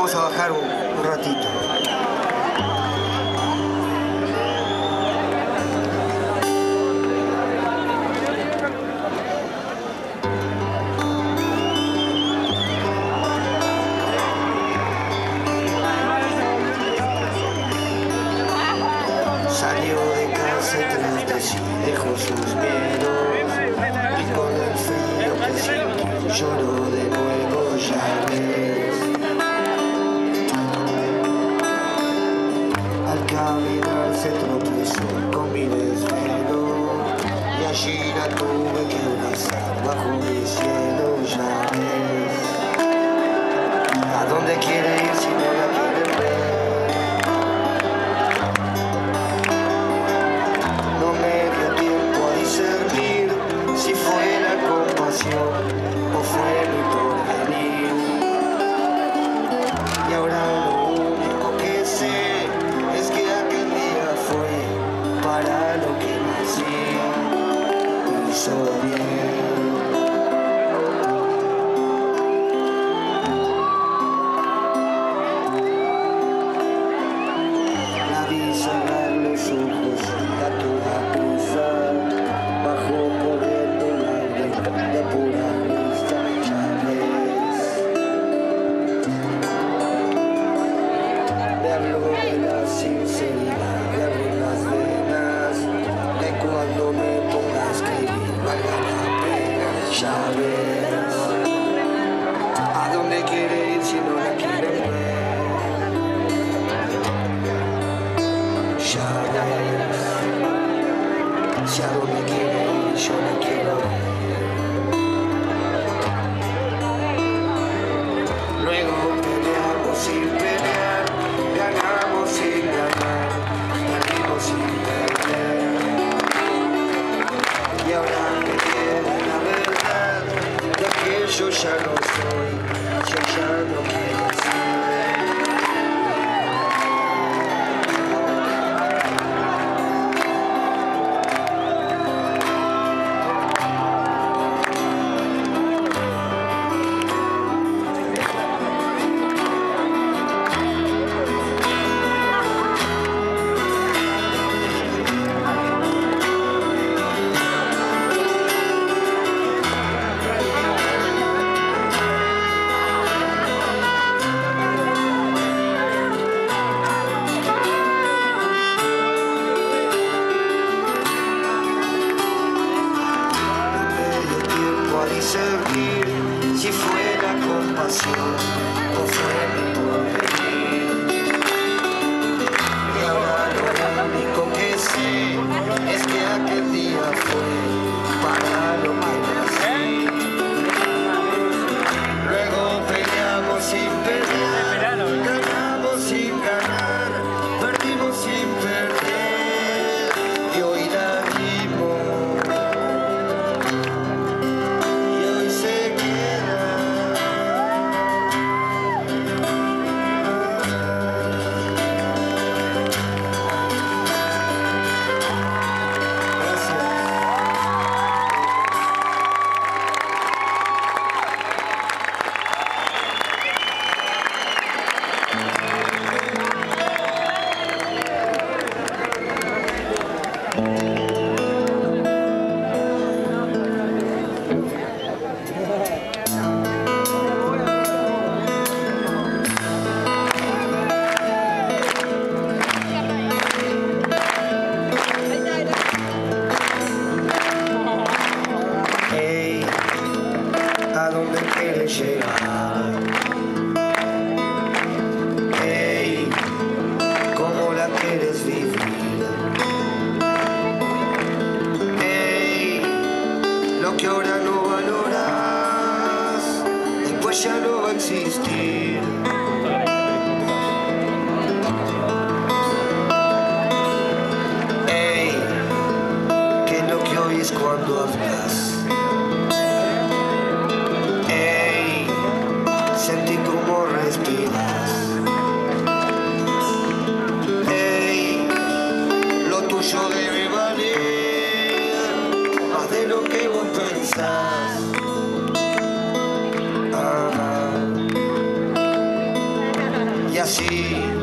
vamos a bajar un ratito. Salió de casa y triste y dejó sus miedos, y con el frío que sintió lloró de nuevo, ya ves. Al caminar se tropezó con mi desvelo, y allí la tuve que abrazar bajo mi cielo, ya ves. ¿A dónde quiere ir si no la quieren ver? Si fue la compasión o fue mi porvenir. Y ahora lo único que sé es que aquel día fue para lo que nací. Hizo bien. La vi cerrar los ojos a toda prisa, bajó corriendo de pura vista, ya ves. Me habló de la sinceridad, de abrir las venas, de cuando me ponga a escribir valga la pena, ya ves. ¿A dónde quiere ir si no la quieren ver? Ya ves. Si a dónde quiere ir yo la quiero ver. Luego peleamos sin pelear, ganamos sin ganar, perdimos sin perder. Y ahora me queda la verdad de que yo ya no soy, yo ya no quiero ser. así.